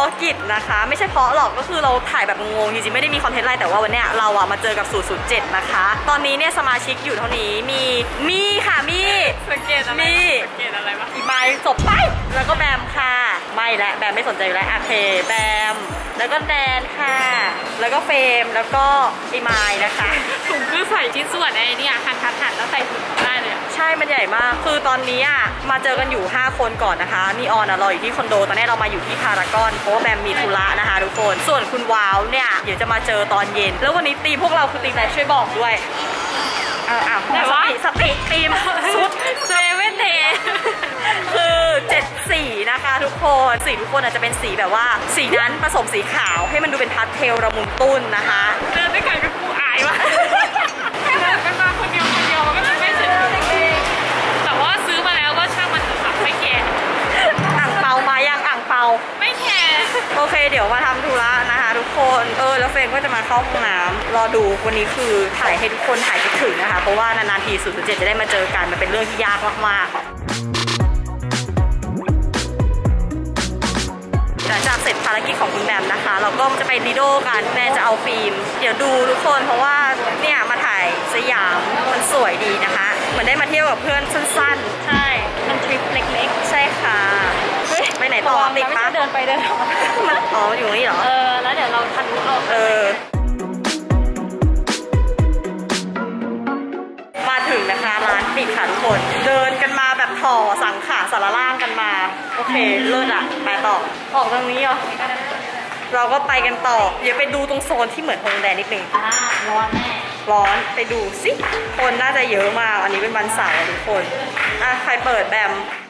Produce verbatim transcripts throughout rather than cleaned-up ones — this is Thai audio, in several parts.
กิจนะคะไม่ใช่เพราะหรอกก็คือเราถ่ายแบบงงจริงๆไม่ได้มีคอนเทนต์อะไรแต่ว่าวันเนี้ยเราอะมาเจอกับศูนย์ ศูนย์ เจ็ดนะคะตอนนี้เนี่ยสมาชิกอยู่เท่านี้มีมีค่ะมีสังเกตอะไรมีสังเกตอะไรวะอีไมล์จบไปแล้วก็แบมค่ะไม่และแบมไม่สนใจอยู่แล้วโอเคแบมแล้วก็แดนค่ะแล้วก็เฟรมแล้วก็อีไมล์นะคะถุงคือใส่ชิ้นส่วนไอ้นี่หั่นหั่นหั่นแล้วใส่ถุงได้เลยใช่มันใหญ่มากคือตอนนี้อ่ะมาเจอกันอยู่ห้าคนก่อนนะคะนีออนอะรออยู่ที่คอนโดตอนนี้เรามาอยู่ที่พารากอนเพราะว่าแบมมีธุระนะคะทุกคนส่วนคุณวาวเนี่ยเดี๋ยวจะมาเจอตอนเย็นแล้ววันนี้ตีพวกเราคือตีไหนช่วยบอกด้วยเอออ่ะแต่ว่าสติตีมชุดเซเว่นเดย์คือเจ็ดสีนะคะทุกคนสีทุกคนอาจจะเป็นสีแบบว่าสีนั้นผสมสีขาวให้มันดูเป็นพาสเทลระมุนตุ้นนะคะเดินด้วยกันก็กูอายวะเดินกันมาคนเดียวคนเดียวมันก็จะไม่เสร็จแต่ว่าซื้อมาแล้วก็ช่างมันเถอะไม่แคร์อ่างเปามายังอ่างเปาไม่แคร์โอเคเดี๋ยวมาทำธุระนะคะทุกคนเออแล้วเฟรนก็จะมาเข้าห้องน้ำรอดูวันนี้คือถ่ายให้ทุกคนถ่ายคิดถึงนะคะเพราะว่านานๆทีศูนย์ ศูนย์ เจ็ดจะได้มาเจอกันมันเป็นเรื่องที่ยากมากๆหลังจากเสร็จภารกิจของคุณแบมนะคะเราก็จะไปลีโดกันแม่จะเอาฟิล์มเดี๋ยวดูทุกคนเพราะว่าเนี่ยมาถ่ายสยามมันสวยดีนะคะเหมือนได้มาเที่ยวกับเพื่อนสั้นๆใช่มันทริปเล็กๆใช่ค่ะไปไหนต่อติดปะเดินไปเดินมาอ๋ออยู่นี่เหรอเออแล้วเดี๋ยวเราทะลุเอาเออมาถึงนะคะร้านปิดค่ะทุกคนเดินกันมาแบบถ่อสังขาสารล่างกันมาโอเคเลิศอ่ะไปต่อออกตรงนี้เหรอเราก็ไปกันต่อเดี๋ยวไปดูตรงโซนที่เหมือนโฮงแดนนิดนึงร้อนแน่ร้อนไปดูสิคนน่าจะเยอะมากอันนี้เป็นวันเสาร์ทุกคนอ่ะใครเปิดแบม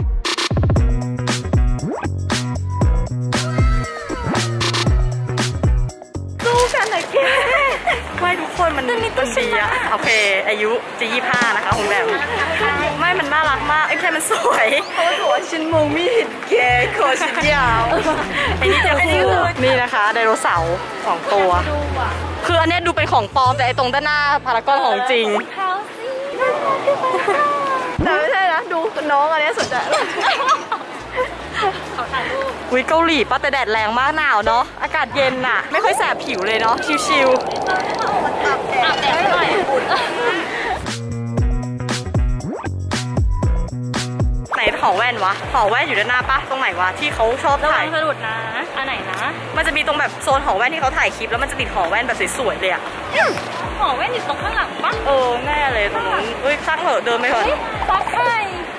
สู้กันหน่อยแกไม่ทุกคนมันมันดีอะโอเคอายุจะยี่ห้านะคะของแบมไม่มันน่ารักมากไอ้แค่มันสวยเขาบอกว่าฉันมองไม่เห็นแกคอฉันยาวไอ้นี่จะคู่นี่นะคะไดโนเสาร์สองตัวคืออันนี้ดูเป็นของปลอมแต่ไอ้ตรงด้านหน้าพารากอนของจริงแต่ไม่ใช่นะดูน้องอันนี้สุดจะวิเกาหลีป้าแต่แดดแรงมากหนาวเนาะอากาศเย็นน่ะไม่ค่อยแสบผิวเลยเนาะชิวๆอาบแดดหน่อยไหนหอแว่นวะหอแว่นอยู่ด้านหน้าปะตรงไหนวะที่เขาชอบถ่ายสะดุดนะอันไหนนะมันจะมีตรงแบบโซนหอแว่นที่เขาถ่ายคลิปแล้วมันจะติดหอแว่นแบบสวยๆเลยอะหอแว่นอยู่ตรงข้างหลังปะเออแน่เลยตรงนู้นเฮ้ยตั้งเหอะเดินไปเถอะปักไข่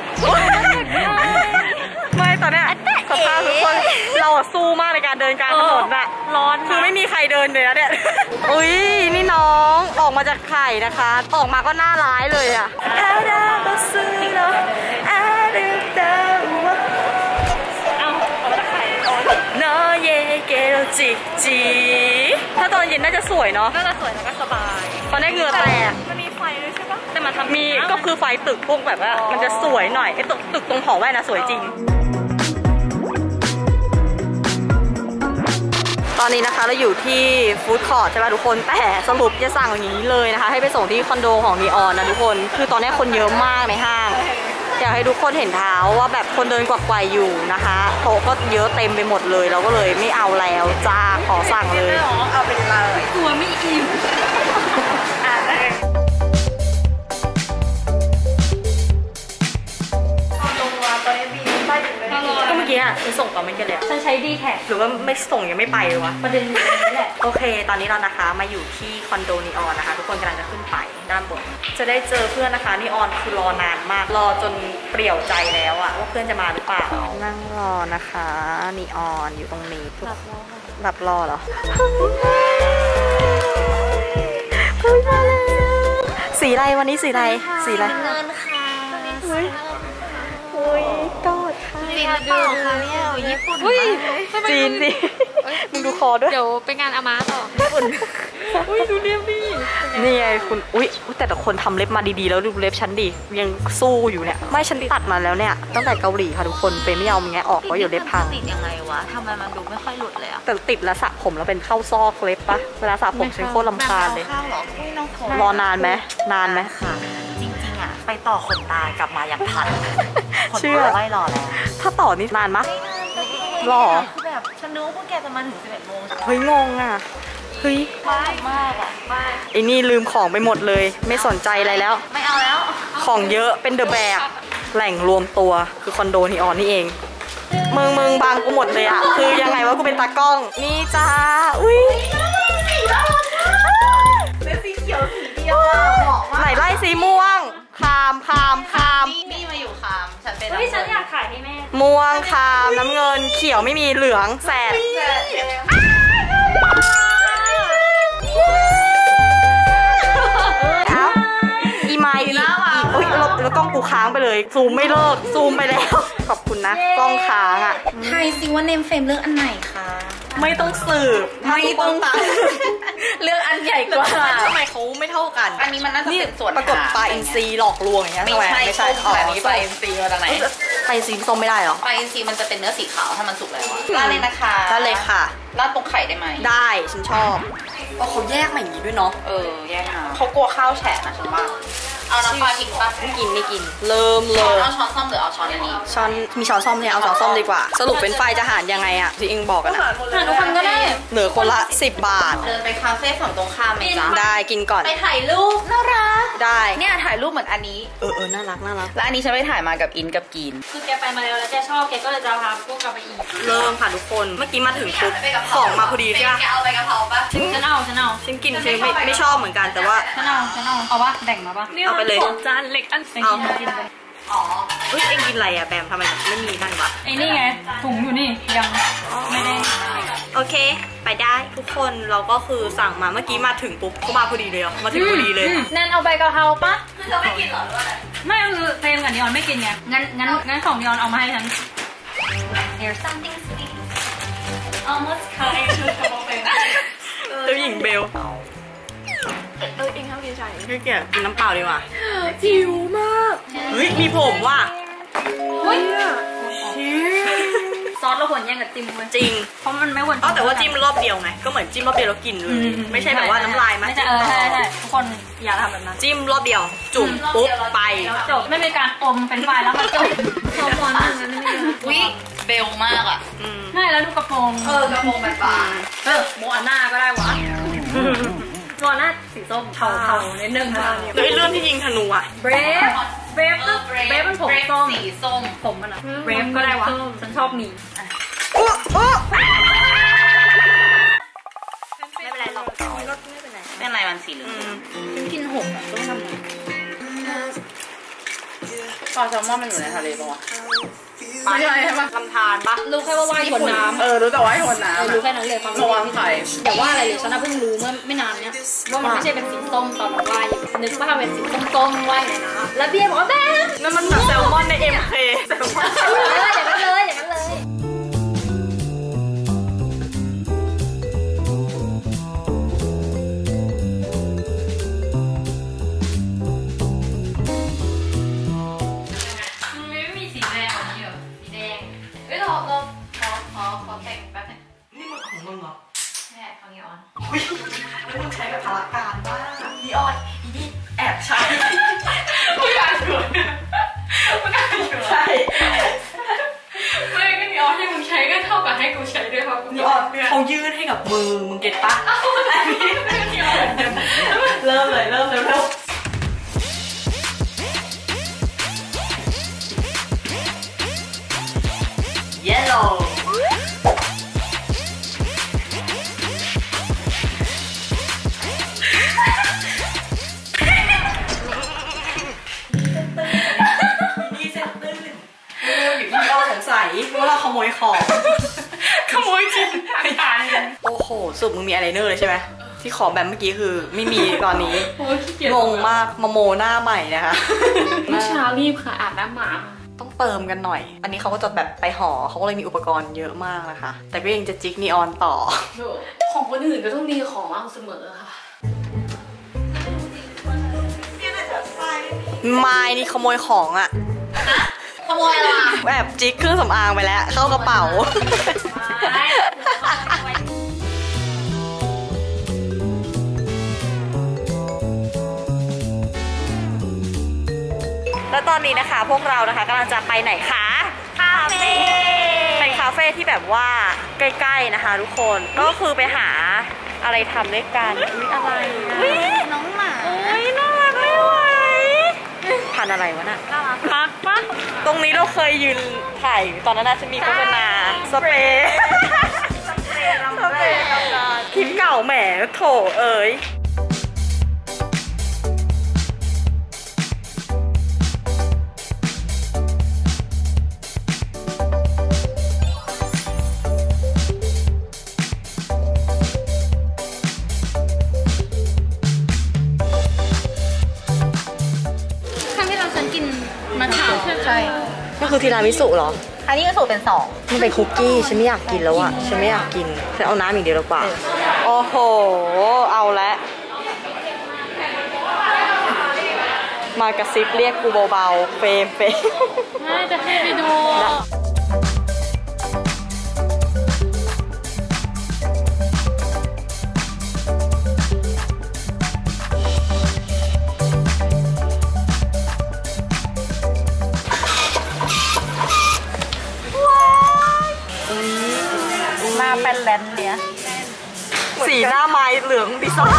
ไม่ตอนนี้สภาพทุกคนเราสู้มากในการเดินกลางถนนอะร้อนคือไม่มีใครเดินเลยนะเนี่ยอุ้ยนี่น้องออกมาจากไข่นะคะออกมาก็น่าร้ายเลยอะอาดาบซูโนอาดาดาวะเอาออกมาจากไข่โนเยเกโรจิจิถ้าตอนเย็นน่าจะสวยเนาะน่าจะสวยแล้วก็สบายตอนนี้เหงื่อแตกมันมีไฟด้วยใช่ปะแต่มาทำมีก็คือไฟตึกพวกแบบว่ามันจะสวยหน่อยไอ้ตึกตึกตรงหอแว่นนะสวยจริงตอนนี้นะคะเราอยู่ที่ฟู้ดคอร์ทใช่ไหมทุกคนแต่สรุปจะสั่งอย่างนี้เลยนะคะให้ไปส่งที่คอนโดของนีออนนะทุกคนคือตอนนี้คนเยอะมากในห้างอยากให้ทุกคนเห็นเท้าว่าแบบคนเดินกวักไกวอยู่นะคะโต๊ะก็เยอะเต็มไปหมดเลยเราก็เลยไม่เอาแล้วจ้าขอสั่งเลยเอาเป็นเลยกลัวไม่อิ่มก็เมื่อกี้อ่ะฉันส่งต่อไม่กันเลยฉันใช้ดีแท็กหรือว่าไม่ส่งยังไม่ไปเลยวะประเด็นนี้แหละโอเคตอนนี้เรานะคะมาอยู่ที่คอนโดนีออนนะคะทุกคนกำลังจะขึ้นไปด้านบนจะได้เจอเพื่อนนะคะนีออนคือรอนานมากรอจนเปรี่ยวใจแล้วอะว่าเพื่อนจะมาหรือเปล่านั่งรอนะคะนีออนอยู่ตรงนี้ทุกหลับรอเหรอเฮ้ยมาแล้วสีอะไรวันนี้สีอะไรสีอะไรเงินค่ะเฮ้ยเฮ้ยกอดค่ะจีนเปล่าคะเนี่ยญี่ปุ่นจีนสิมึงดูคอด้วยเดี๋ยวไปงานอาม่าต่อญี่ปุ่นอุ้ยดูเล็บดินี่ไงคุณอุ้ยแต่แต่คนทำเล็บมาดีๆแล้วดูเล็บฉันดิยังสู้อยู่เนี่ยไม่ฉันตัดมาแล้วเนี่ยตั้งแต่เกาหลีค่ะทุกคนเป็นไม่เอาไงออกเพราะอยู่เล็บพังติดยังไงวะทำไมมันดูไม่ค่อยหลุดเลยอะแต่ติดแล้วสระผมแล้วเป็นเข้าซอกเล็บปะเวลาสระผมฉันโคตรลำคาญเลยรอนานไหมนานไหมค่ะจริงๆอะไปต่อขนตากลับมาอย่างทันเชื่อไม่รอแล้วถ้าต่อนี่นานมั้ยรอคือแบบฉัฉันนึกว่าพวกแกจะมาถึงสิบเอ็ดโมงเฮ้ยงงอ่ะเฮ้ยมากมากอ่ะไม่ไอ้นี่ลืมของไปหมดเลยไม่สนใจอะไรแล้วไม่เอาแล้วของเยอะเป็นเดอะแบกแหล่งรวมตัวคือคอนโดนีออนนี่เองมึงมึงบางกูหมดเลยอ่ะคือยังไงว่ากูเป็นตากล้องนี่จ้าอุ้ยเป็นสีเขียวสีเดียวอ่ะเหมาะมากไหนไล่สีม่วงคามคามคามนี่มาอยู่คามฉันเป็นเฮ้ยฉันอยากขายให้แม่ม่วงคามน้ำเงินเขียวไม่มีเหลืองแสดเอ้าอีไมอีอีอุ้ยแล้วแล้วกล้องกูค้างไปเลยซูมไม่เลิกซูมไปแล้วขอบคุณนะกล้องค้างอ่ะทายซิว่าเนมเฟรมเลือกอันไหนคะไม่ต้องสืบไม่ต้องตัดเลือกอันใหญ่กว่าทำไมเขาไม่เท่ากันอันนี้มันน่าจะเป็นส่วนประกบปลาอินทรีหลอกลวงอย่างเงี้ยไม่ทำไมใช่ไม่ใช่ส้มแบบนี้ปลาอินทรีมาจากไหนปลาอินทรีส้มไม่ได้เหรอปลาอินทรีมันจะเป็นเนื้อสีขาวถ้ามันสุกแล้วอะราดเลยนะคะได้เลยค่ะราดตรงไข่ได้ไหมได้ฉันชอบโอ้เขาแยกมาอย่างนี้ด้วยเนาะเออแยกมาเขากลัวข้าวแฉะนะฉันว่าเอาน้ำปลาทิ้งปะไม่กินไม่กิน เริ่มเลช้อนยเอาช้อนส้อมหรือเอาช้อนอันนี้ช้อนมีช้อนส้อมเนี่ยเอาช้อนส้มดีกว่า สรุปเป็นไฟจะหารยังไงอะที่เองบอกกันอะหาทุกคนก็ได้เหลือคนละสิบบาทเดินไปคาเฟ่ฝั่งตรงข้ามไหมจ๊ะได้กินก่อนไปถ่ายรูปน่ารักได้เนี่ยถ่ายรูปเหมือนอันนี้เออเออน่ารักน่ารักแล้วอันนี้ฉันไปถ่ายมากับอินกับกีนคือแกไปมาแล้วแล้วแกชอบแกก็เลยจะพาพวกเราไปอีกเริ่มค่ะทุกคนเมื่อกี้มาถึงปุ๊บของมาพอดีใช่ปะแกเอาไปกะเพราปะฉันเอาฉันเอาฉันกินฉันไม่ไม่ชอบเหมือนกันแต่ว่าฉันเอาฉันเอาเอาปะแบ่งมาปะเอาไปเลยจานเล็กอันเป็นเอากินกินไปอ๋อเฮ้ยเองกินอะไรอะแบมทำไมไม่มีนั่นวะไอ้นี่ไงถุงอยู่นี่ยังไม่ได้โอเค ไปได้ทุกคนเราก็คือสั่งมาเมื่อกี้มาถึงปุ๊บเขามาพอดีเลยเหรอมาถึงพอดีเลยแนนเอาใบกะเพราปะคือเราไม่กินเหรอหรือว่าอะไรไม่คือเฟรมกับนิออนไม่กินไงงั้นงั้นงั้นของนิออนเอามาให้ฉัน There's something sweet almost kind เจ้าหญิงเบลเออเองเอากินใช่ไม่เกี่ยวกินน้ำเปล่าดีกว่าหิวมากเฮ้ยมีผมว่ะเฮ้ยซอสเราควรแย่งกับจิ้มเว้ยจริงเพราะมันไม่ควรอ๋อแต่ว่าจิ้มรอบเดียวไงก็เหมือนจิ้มรอบเดียวแล้วกินเลยไม่ใช่แบบว่าน้ำลายมาไม่ใช่เออใช่ใช่ทุกคนอย่าทำแบบนั้นจิ้มรอบเดียว จุ่มปุ๊บไปจบไม่เป็นการอมเป็นไฟแล้วมาจบซอสร้อนอย่างนั้นไม่ได้วิเบลมากอ่ะอืมใช่แล้วดูกระโปรงเออกระโปรงแบบบางเออโมอาน่าก็ได้วะโมอาน่าสีส้มเทาๆนิดนึงค่ะแล้วไอ้เรื่องที่ยิงธนูอ่ะเบรฟเบรฟก็เบรฟเป็นผมส้มสีส้มผมมันอะเบรฟก็ได้วะฉันชอบหมีโอ้โอ้ไม่เป็นไรหรอกไม่เป็นไรเป็นอะไรมันสีเหลืองอืมกินหกอะต้องทำไงปลาแซลมอนมันอยู่ในทะเลปะวะไม่ใช่ใช่ปะทำทานปะรู้แค่ว่าว่ายบนน้ำเออรู้แต่ว่าให้ทนน้ำรู้แค่นั้นเลยความระวังไข่อย่าว่าอะไรเลยฉันน่ะเพิ่งรู้เมื่อไม่นานเนี้ยว่ามันไม่ใช่เป็นสีส้มตอนมันว่ายนึกว่าเป็นสีส้มๆว่ายในน้ำแล้วเบียร์บอกว่าแม่นั่นมันแบบแซลมอนใน เอ็ม เค แซลมอนอย่างนั้นเลยอย่างนั้นเลย มันไม่มีสีแดงแบบนี้เหรอสีแดงเฮ้ยเราเราขอขอขอแต่งแป๊บนึงนี่มันของมึงเหรอแม่ฟังยอนอุ๊ยแล้วมึงใช้แบบพละการมากพี่ออนอีนี่แอบใช้ผู้ชายสวยผู้ชายสวยใช่ไม่ก็มีออสที่มึงใช้ก็เท่ากับให้กูใช้ด้วยเพราะกูพี่ออนเขายื่นให้กับมือมึงเก็ตปะอันนี้เริ่มเลยเริ่มเลยเริ่มเยลโล่ นี่เส้นตื้นเร็วอยู่ที่เราสงสัยว่าเราขโมยของขโมยจริงทานกันโอ้โหสรุปมึงมีอะไรเนอร์เลยใช่ไหมที่ขอแบบเมื่อกี้คือไม่มีตอนนี้โอ้ยขี้เกียจงงมากมาโมหน้าใหม่นะคะเมื่อเช้ารีบค่ะอาบน้ำหมาต้องเติมกันหน่อย อันนี้เขาก็จะแบบไปห่อเขาก็เลยมีอุปกรณ์เยอะมากนะคะ แต่ก็ยังจะจิกนีออนต่อของคนอื่นก็ต้องดีของเราเสมอค่ะไม้นี่ขโมยของอะขโมยอะไรแบบจิกเครื่องสำอางไปแล้วเข้ากระเป๋า แล้วตอนนี้นะคะพวกเรานะคะกำลังจะไปไหนคะคาเฟ่เป็นคาเฟ่ที่แบบว่าใกล้ๆนะคะทุกคนก็คือไปหาอะไรทำด้วยกันอุ๊ยอะไรอ่ะน้องหมาอุ๊ยน่ารักไม่ไหวพันอะไรวะน่ะน่ารักปักปะตรงนี้เราเคยยืนถ่ายตอนนั้นน่าจะมีโฆษณาสเปรย์สเปรย์คลิปเก่าแหมโถเอ้ยครั้งที่เราฉันกินมัทฉะใช่ก็คือทีรามิสุเหรออันนี้ก็สูตรเป็นสองมันเป็นคุกกี้ฉันไม่อยากกินแล้วอะฉันไม่อยากกินฉันเอาน้ำอย่างเดียวดีกว่าโอ้โหเอาละมากระซิบเรียกกูเบาๆเฟรมเฟรมไม่จะให้ไปดูหน้าแป้นแลนเนี้ยสีหน้าไม้เหลืองดิซ่า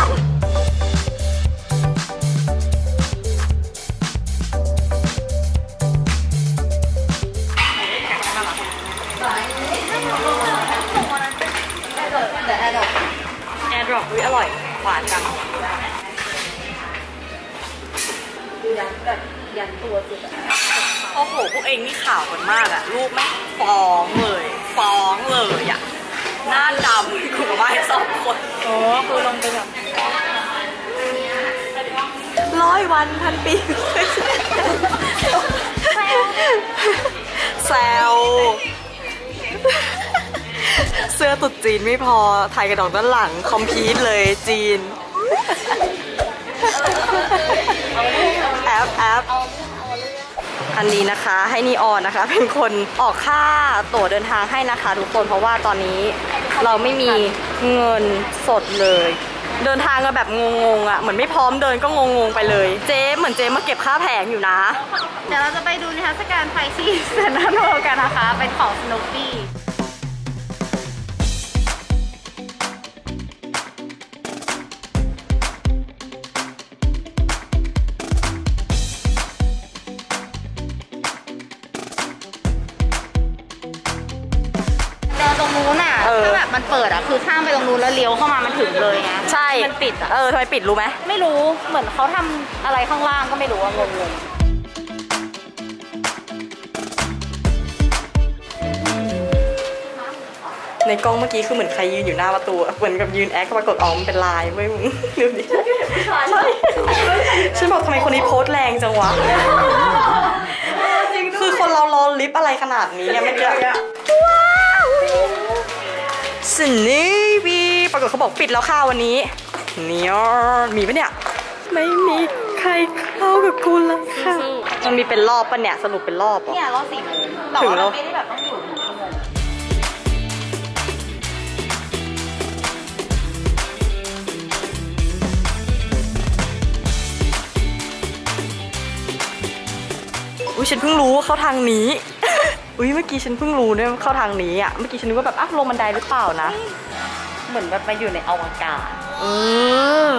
แต่แอร์ดอกแอร์ดรอปวิอร่อยหวานจังยันแบบยันตัวสุดอะโอ้โหพวกเองนี่ข่าวกันมากอะรูปไม่ฟ้องเลยฟ้องเลยอะหน้าดำกูกับไม้สองคนโอ้คือลงไปแบบร้อยวันพันปีแซวเสื้อตุ๊ดจีนไม่พอถ่ายกระดองด้านหลังคอมพีทเลยจีนแอปแอปอันนี้นะคะให้นีออนนะคะเป็นคนออกค่าตั๋วเดินทางให้นะคะทุกคนเพราะว่าตอนนี้เราไม่มีเงินสดเลย เดินทางกันแบบงงๆอ่ะเหมือนไม่พร้อมเดินก็งงๆไปเลยเจ๊เหมือนเจ๊มาเก็บค่าแผงอยู่นะเดี๋ยวเราจะไปดูนิทรรศการไฟที่เซ็นทรัลเวิลด์กันนะคะเป็นของสโนว์ปี้ เดินตรงนู้นอ่ะเออถ้าแบบมันเปิดอ่ะคือข้ามไปตรงนู้นแล้วเลี้ยวเข้ามามันถึงเลยไงใช่มันปิดอ่ะเออทำไมปิดรู้ไหมไม่รู้เหมือนเขาทำอะไรข้างล่างก็ไม่รู้อ่ะงงๆในกล้องเมื่อกี้คือเหมือนใครยืนอยู่หน้าประตูเหมือนกับยืนแอคปรากฏออกมันเป็นลายเว้ยมึงดูดิใช่ฉันบอกทำไมคนนี้โพสต์แรงจังวะคือคนเรารอลิฟต์อะไรขนาดนี้เนี่ยเมื่อกี้ว้าวสินี่บีปรากฏเขาบอกปิดแล้วค่ะวันนี้เนี่ยมีปะเนี่ยไม่มีใครเข้ากับกูแล้วค่ะมันมีเป็นรอบปะเนี่ยสรุปเป็นรอบเหรอเนี่ยรอบสี่โมงแต่ถึงว่าแล้มัวนไม่ได้แบบต้องอยู่ถึงชั่วโมงอุ้ยฉันเพิ่งรู้ว่าเข้าทางนี้ อุ้ยเมื่อกี้ฉันเพิ่งรู้เนี่ยเข้าทางนี้อ่ะ เมื่อกี้ฉันนึกว่าแบบอ่ะลงบันไดหรือเปล่านะเหมือนแบบมาอยู่ในอวกาศเออ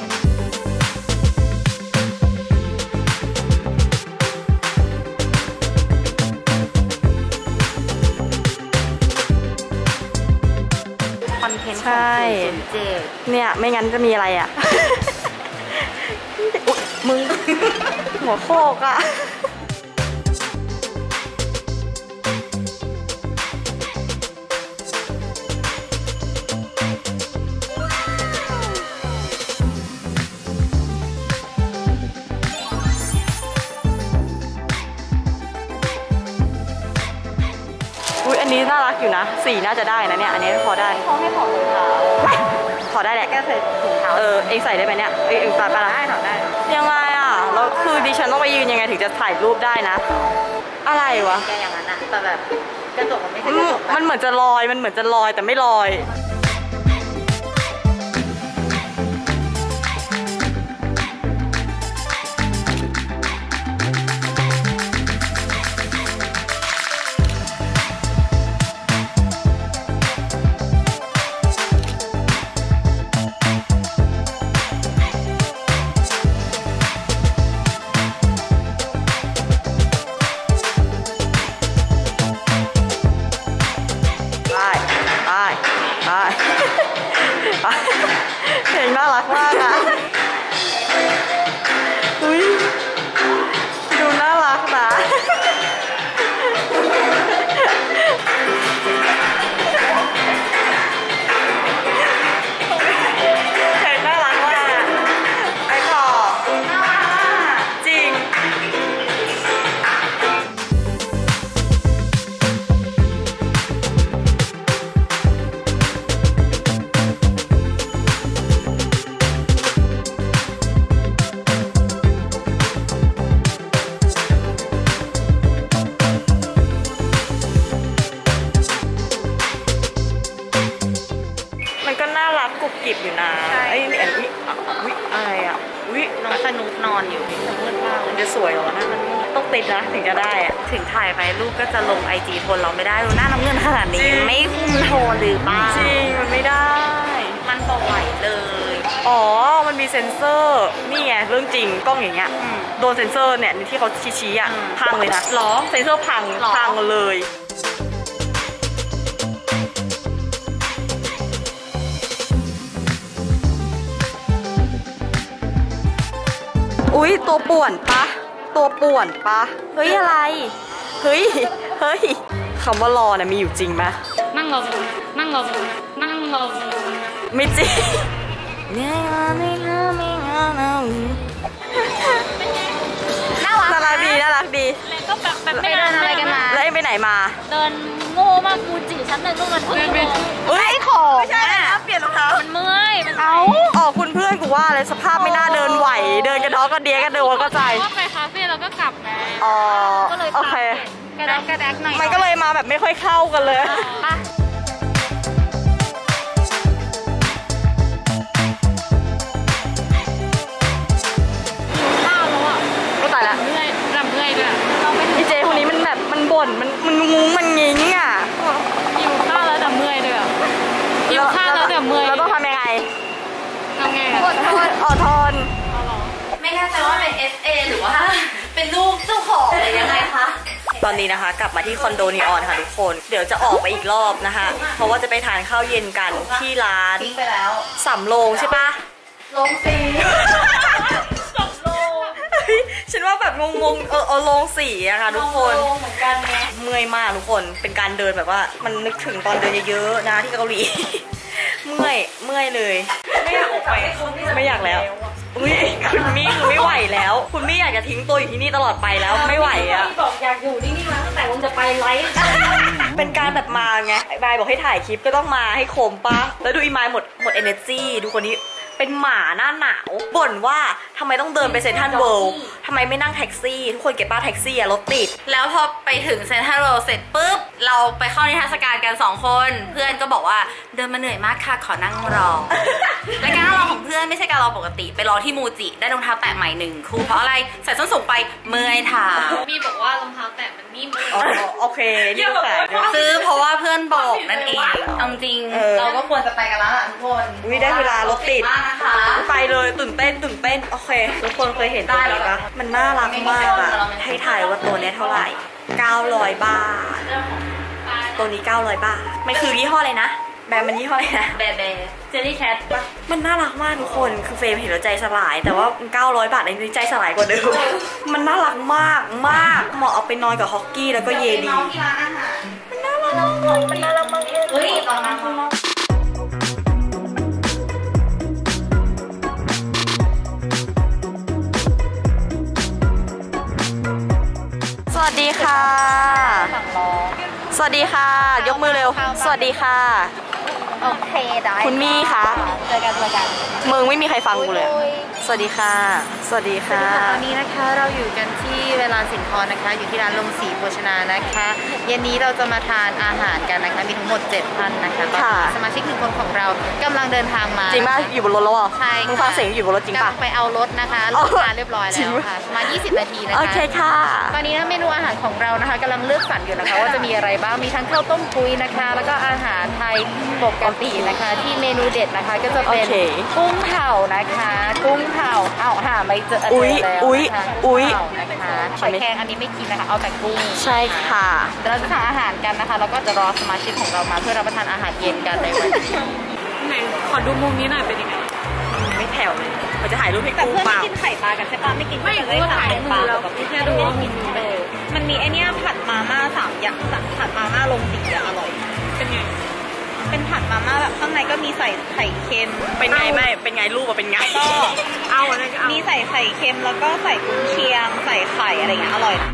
คอนเทนต์ใช่ของศูนย์เจ็ดเนี่ยไม่งั้นจะมีอะไรอ่ะ อุ๊ยมึง หัวโคกอ่ะ อุ้ยอันนี้น่ารักอยู่นะสีน่าจะได้นะเนี่ยอันนี้พอได้เขาให้ถอดรองเท้าพอได้แหละแกใส่ถุงเท้าเออเองใส่ได้ไหมเนี่ยเอ้ยเองตัดไปละได้ถอดได้ยังไงอ่ะแล้วคือดิฉันต้องไปยืนยังไงถึงจะถ่ายรูปได้นะ อะไรวะแกอย่างนั้นอะแต่แบบกระจกมันไม่ใช่อืกระมจกมันเหมือนจะลอยมันเหมือนจะลอยแต่ไม่ลอยเพลงน่ารักมากอ่ะอุ้ยดูน่ารักนะเพลงน่ารักมากไอ้ต่อน่ารักจริงกรุบกริบอยู่นะไอ้นี่อุ้ยอุ้ยอะไรอ่ะอุ้ยน้องสนุกนอนอยู่มืดมากมันจะสวยหรอนะมันต้องติดนะถึงจะได้อะถึงถ่ายไปรูปก็จะลงไอจีทนเราไม่ได้ดูหน้าน้ำเงินขนาดนี้ไม่คุมโทนหรือบ้าจริงมันไม่ได้มันปล่อยเลยอ๋อมันมีเซ็นเซอร์นี่ไงเรื่องจริงกล้องอย่างเงี้ยโดนเซ็นเซอร์เนี่ยที่เขาชี้ๆอ่ะพังเลยนะหรอเซ็นเซอร์พังพังเลยอุ้ยตัวป่วนปะตัวป่วนปะเฮ้ยอะไรเฮ้ยเฮ้ยคำว่ารอเนี่ยมีอยู่จริงไหมนั่งรอนั่งรอนั่งรอไม่จริงเนี่ยไม่น่าไม่น่าน่ารักน่ารักดีน่ารักดีแล้วก็แบบแบบไม่เดินอะไรกันมาแล้วไปไหนมาเดินโง่มากกูจีฉันเดินนู่นมันเพื่อนเฮ้ยของไม่ใช่นะเปลี่ยนรองเท้ามันเมื่อยมันเอาอ๋อคุณเพื่อนกูว่าเลยสภาพไม่น่าเดินไหวเดินกระดอกกระเดียกระโดดก็ใจก็ไปคาเฟ่แล้วก็กลับไงอ๋อโอเคกระแดกกระแดกหน่อยมันก็เลยมาแบบไม่ค่อยเข้ากันเลยตายละเมื่อยรำเมื่อยด้วยไอเจคนนี้มันแบบมันบ่นมันมันงุ้งมันงิ้งอ่ะหิวข้าวแล้วแต่เมื่อยด้วยหิวข้าวแล้วแต่เมื่อยเราต้องทำยังไงทำไงอดทนอดทนไม่แน่ใจว่าเป็น เอส เอ หรือว่าเป็นลูกเจ้าของหรือยังไงคะตอนนี้นะคะกลับมาที่คอนโดนีออนค่ะทุกคนเดี๋ยวจะออกไปอีกรอบนะคะเพราะว่าจะไปทานข้าวเย็นกันที่ร้านทิ้งไปแล้วสำโรงใช่ปะโรงสีฉันว่าแบบงงๆเออเออลงสีอะค่ะทุกคนเหมือนกันไงเมื่อยมากทุกคนเป็นการเดินแบบว่ามันนึกถึงตอนเดินเยอะๆนะที่เกาหลีเมื่อยเมื่อยเลยไม่อยากออกไปไม่อยากแล้วอุ้ยคุณมี่คือไม่ไหวแล้วคุณมี่อยากจะทิ้งตัวอยู่ที่นี่ตลอดไปแล้วไม่ไหวอะบอกอยากอยู่นี่นี่มาตั้งแต่วันจะไปไลฟ์เป็นการแบบมาไงบายบอกให้ถ่ายคลิปก็ต้องมาให้คมปะแล้วดูอีไมล์หมดหมด energy ดูคนนี้เป็นหมาหน้าหนาวบ่นว่าทำไมต้องเดินไปเซ็นทรัลเวิลด์ทำไมไม่นั่งแท็กซี่ทุกคนเก็บป้าแท็กซี่อะรถติดแล้วพอไปถึงเซ็นทรัลเวิลด์เสร็จปุ๊บเราไปเข้านิทรรศการกันสองคนเพื่อนก็บอกว่าเดินมาเหนื่อยมากค่ะขอนั่งรอ และการนั่งรอของเพื่อนไม่ใช่การรอปกติไปรอที่มูจิได้รองเท้าแตะใหม่หนึ่งคู่เพราะอะไรใส่ส้นสูงไปเมื่อยเท้ามีบอกว่ารองเท้าแตะมันนิ่มโอเคนี่ก็แฝงซื้อเพราะว่าเพื่อนบอกนั่นเองเอาจริงเราก็ควรจะไปกันแล้วทุกคนวิได้เวลารถติดไปเลยตื่นเต้นตื่นเต้นโอเคทุกคนเคยเห็นตัวนี้ปะมันน่ารักมากอะให้ถ่ายว่าตัวนี้เท่าไหร่เก้าร้อยบาทตัวนี้เก้าร้อยบาทมันคือยี่ห้ออะไรนะแบรนด์มันยี่ห้ออะไรนะแบร์แบร์เจลลี่แคทปะมันน่ารักมากทุกคนคือเฟรมเห็นแล้วใจสลายแต่ว่าเก้าร้อยบาทในนี้ใจสลายกว่าเดิมมันน่ารักมากมากเหมาะเอาไปนอนกับฮอกกี้แล้วก็เยดีมันน่ารักมากมันน่ารักมากเฮ้ยตอนนั้นสวัสดีค่ะสวัสดีค่ะยกมือเร็วสวัสดีค่ะโอเคได้คุณมี่คะเจอกันเจอกันมึงไม่มีใครฟังกูเลยสวัสดีค่ะสวัสดีค่ะตอนนี้นะคะเราอยู่กันที่เวลาสินทรนะคะอยู่ที่ร้านลงสีโภชนานะคะเย็นนี้เราจะมาทานอาหารกันนะคะมีทั้งหมดเจ็ดท่านนะคะตอนนี้สมาชิกหนึ่งคนของเรากำลังเดินทางมาจริงป่ะอยู่บนรถแล้วอ่ะใช่มึงฟังเสียงอยู่บนรถจริงป่ะไปเอารถนะคะรถมาเรียบร้อยแล้วค่ะมายี่สิบนาทีนะคะโอเคค่ะตอนนี้เมนูอาหารของเรานะคะกำลังเลือกสรรอยู่นะคะว่าจะมีอะไรบ้างมีทั้งข้าวต้มกุ้ยนะคะแล้วก็อาหารไทยปกตินะคะที่เมนูเด็ดนะคะก็จะเป็นกุ้งเผานะคะกุ้งเผาเอาหาไม่เจออุ้ยอุ้ยอุ้ยนะคะหอยแครงอันนี้ไม่กินนะคะเอาแต่กุ้งใช่ค่ะเราจะทานอาหารกันนะคะแล้วก็จะรอสมาชิกของเรามาเพื่อรับประทานอาหารเย็นกันในวันนี้ขอดูมุมนี้หน่อยเป็นยังไงไม่แผ่วเลยมันจะถ่ายรูปให้แต่กูเพื่อนเปล่าไม่กินไข่ปลากันใช่ปะไม่กินไม่กูถ่ายมือแล้วแค่ดูว่ามุมนี้มันมีไอเนี้ยผัดมาม่าสามอย่างผัดมาม่าลงสีอะอร่อยเป็นไงเป็นผัดมาม่าแบบข้างในก็มีใส่ไข่เค็มเป็นไงไม่เป็นไงรูปอะเป็นไงก็เอาอะไรก็เอามีใส่ไข่เค็มแล้วก็ใส่กุ้งเชียงใส่ไข่อะไรเงี้ยอร่อย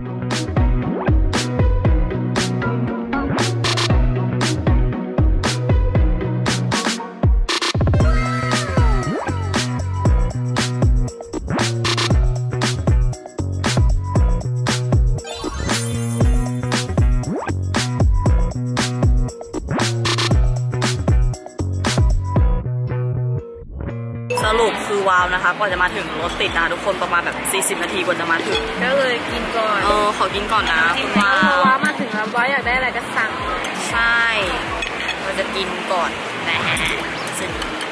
สรุปคือว้าวนะคะกว่าจะมาถึงรถติดนะทุกคนประมาณแบบสี่สิบนาทีกว่าจะมาถึงก็เลยกินก่อนเออขอกินก่อนนะคุณว้าวเพราะว่ามาถึงแล้วว่าอยากได้อะไรก็สั่งใช่เราจะกินก่อนนะฮะซึ่ง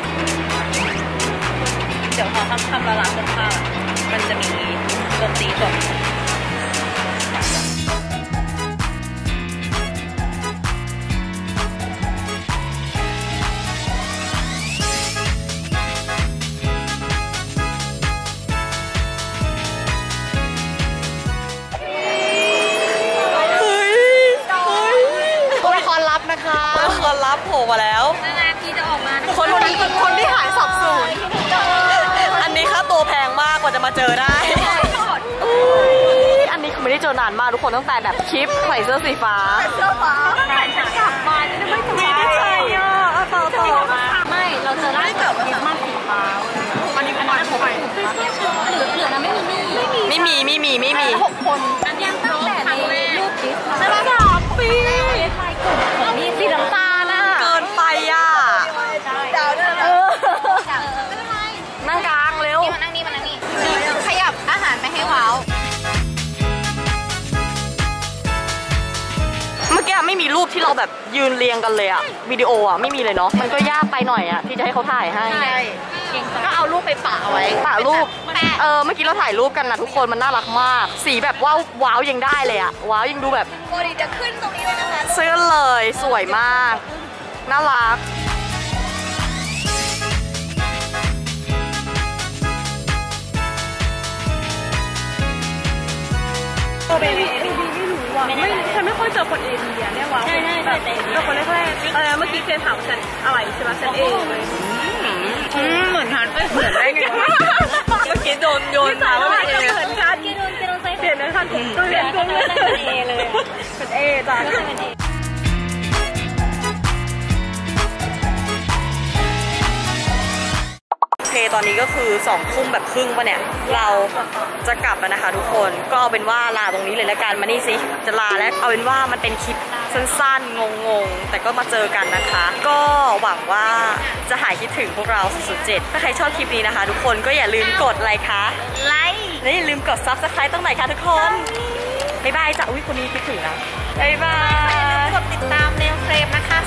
เดี๋ยวพอทำทำละลายเสื้อผ้ามันจะมีดนตรีสดคนรับโผล่มาแล้วนานๆทีจะออกมาคนที่คนที่หายสับสนอันนี้ค่าตัวแพงมากกว่าจะมาเจอได้อันนี้คือไม่ได้เจอนานมากทุกคนตั้งแต่แบบคลิปใส่เสื้อสีฟ้าเสื้อฟ้าการกลับมาจะไม่สบายไม่ใช่อ่ะต่อต่อไม่เราเจอล่าสุดคริสต์มาสสีฟ้าอันนี้ประมาณหกคนเหลือเหลือนะไม่มีไม่มีไม่มีไม่มีหกคนอันนี้ตั้งแต่ในรูปดิสใช่ไหมสามปีของนี่สีน้ำตาลอ่ะเกินไปอ่ะดาวด้วยนะนั่งกลางเร็วมานั่งนี่มานั่งนี่ขยับอาหารไปให้ว้าวเมื่อกี้ไม่มีรูปที่เราแบบยืนเรียงกันเลยอะวิดีโออะไม่มีเลยเนาะมันก็ยากไปหน่อยอะที่จะให้เขาถ่ายให้ก็เอารูปไปปะเอาไว้ปะรูปเออเมื่อกี้เราถ่ายรูปกันนะทุกคนมันน่ารักมากสีแบบว้าวว้าวยังได้เลยอะว้าวยังดูแบบโบดีจะขึ้นตรงนี้เลยนะคะเสื้อเลยสวยมากน่ารักไม่ไม่รู้อ่ะไม่ฉันไม่ค่อยเจอคนเอเชียเนี่ยว้าวใช่ใช่ใช่แต่คนแรกๆเออเมื่อกี้เจนถามฉันอะไรใช่ไหมฉันเองเลยเหมือนทันเหมือนได้ไงเมื่อกี้โดนโยนมาว่าเป็นเอเหมือนกันเปลี่ยนนะท่านตัวเรียนตัวเรียนเป็นเอเลยเป็นเอจ้ะโอเคตอนนี้ก็คือสองทุ่มแบบครึ่งป่ะเนี่ยเราจะกลับแล้วนะคะทุกคนก็เอาเป็นว่าลาตรงนี้เลยละกันมานี่สิจะลาแล้วเอาเป็นว่ามันเป็นคลิปสั้นๆงงๆแต่ก็มาเจอกันนะคะก็หวังว่าจะหายคิดถึงพวกเราสุดๆเจ็ดถ้าใครชอบคลิปนี้นะคะทุกคนก็อย่าลืมกดอะไรคะไลค์และอย่าลืมกดซับสไครต์ตรงไหนคะทุกคนบ๊ายบายจ้ะอุ้ยคนนี้คิดถึงนะบ๊ายบายกดติดตามเนลเฟรมนะคะ